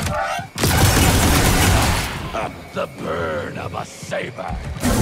The burn of a saber.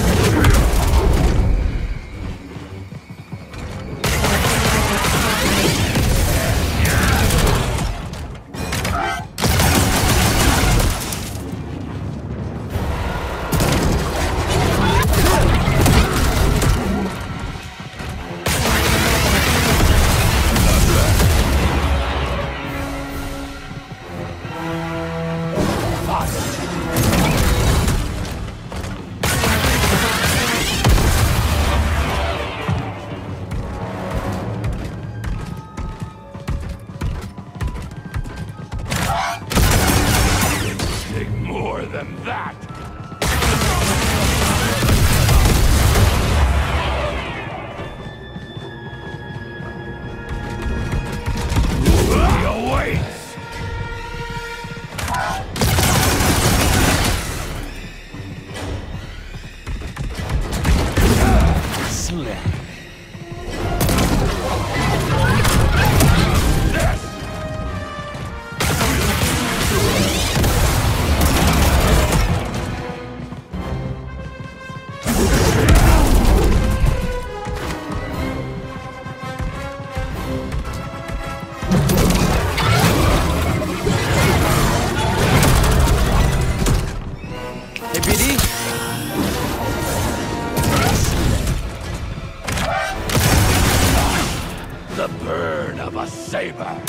The burn of a saber.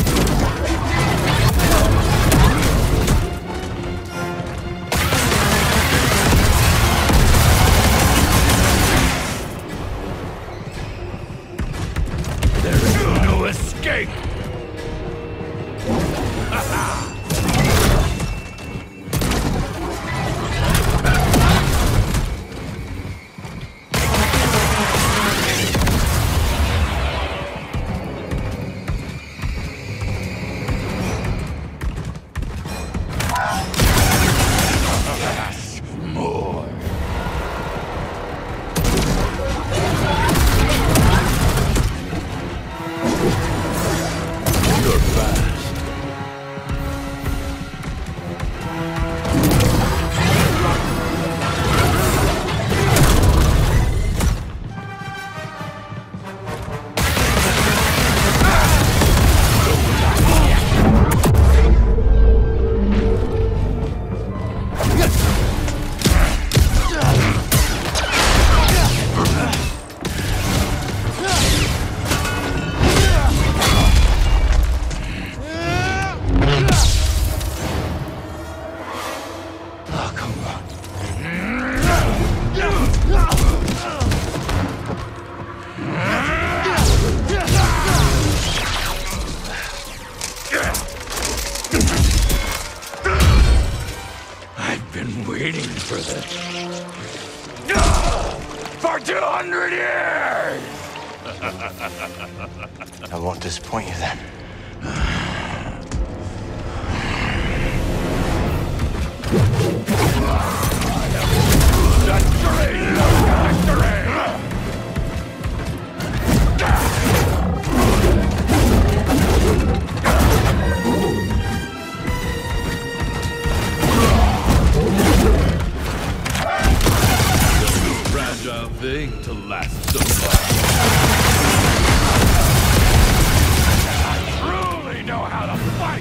There is no escape. Waiting for this. For 200 years! I won't disappoint you then. Thing to last so long. I truly know how to fight!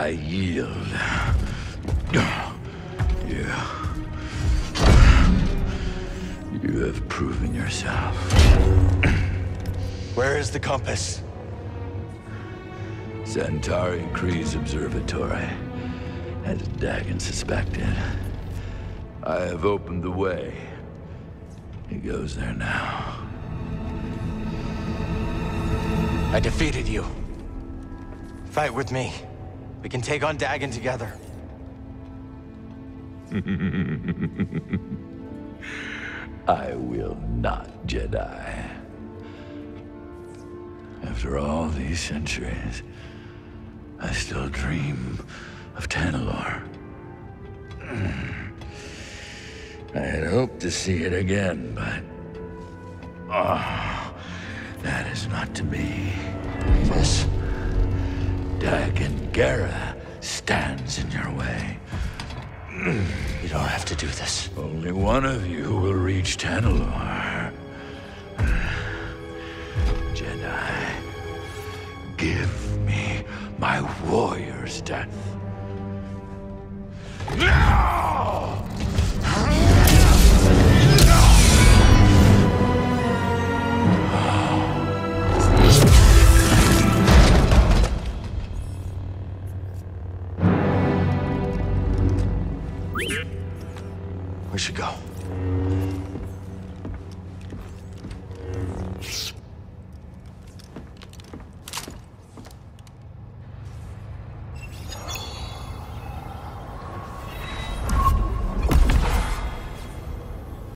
I yield. You have proven yourself. Where is the compass? Centauri Kree's observatory, as Dagon suspected. I have opened the way. He goes there now. I defeated you. Fight with me. We can take on Dagon together. I will not, Jedi. After all these centuries, I still dream of Tanalorr. I had hoped to see it again, but... that is not to be. Rayvis. Dagon Gera stands in your way. You don't have to do this. Only one of you will reach Tanalorr. Jedi, give me my warrior's death. Now! We should go.